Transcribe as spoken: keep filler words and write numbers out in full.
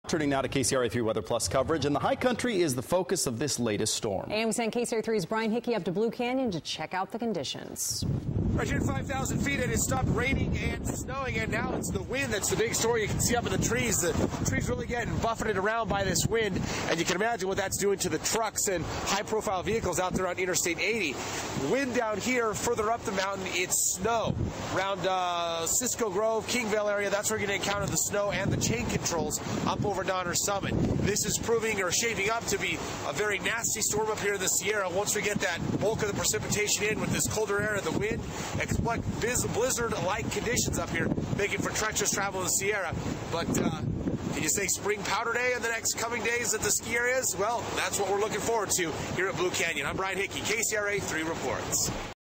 Turning now to K C R A three Weather Plus coverage, and the high country is the focus of this latest storm. A M C N K C R A three's Brian Hickey up to Blue Canyon to check out the conditions. Right here at five thousand feet, it has stopped raining and snowing, and now it's the wind that's the big story. You can see up in the trees, the trees really getting buffeted around by this wind, and you can imagine what that's doing to the trucks and high-profile vehicles out there on Interstate eighty. Wind down here, further up the mountain, it's snow. Around uh, Cisco Grove, Kingvale area, that's where you're going to encounter the snow and the chain controls up over Donner Summit. This is proving or shaping up to be a very nasty storm up here in the Sierra. Once we get that bulk of the precipitation in with this colder air and the wind, expect blizzard-like conditions up here, making for treacherous travel in the Sierra. But uh, can you say spring powder day in the next coming days at the ski areas? Well, that's what we're looking forward to here at Blue Canyon. I'm Brian Hickey, K C R A three Reports.